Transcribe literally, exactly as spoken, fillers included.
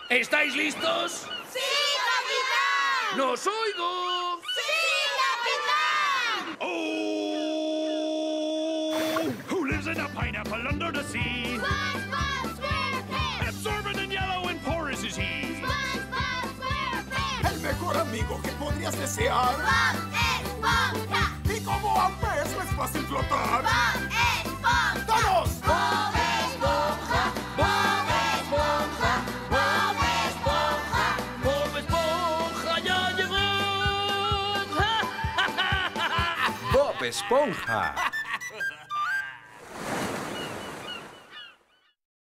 ¿Estáis listos? ¡Sí, capitán! ¡Nos oigo! ¡Sí, capitán! Oh! Who lives in a pineapple under the sea? SpongeBob SquarePants! Absorbent and yellow and porous is he. SpongeBob SquarePants! El mejor amigo que podrías desear. ¡Bob Esponja! Y como a peso es fácil flotar. ¡Bob Esponja! ¡Todos! ¡Bob Esponja! ¡Bob Esponja! ¡Bob Esponja! ¡Bob Esponja ya llegó! Bob Esponja.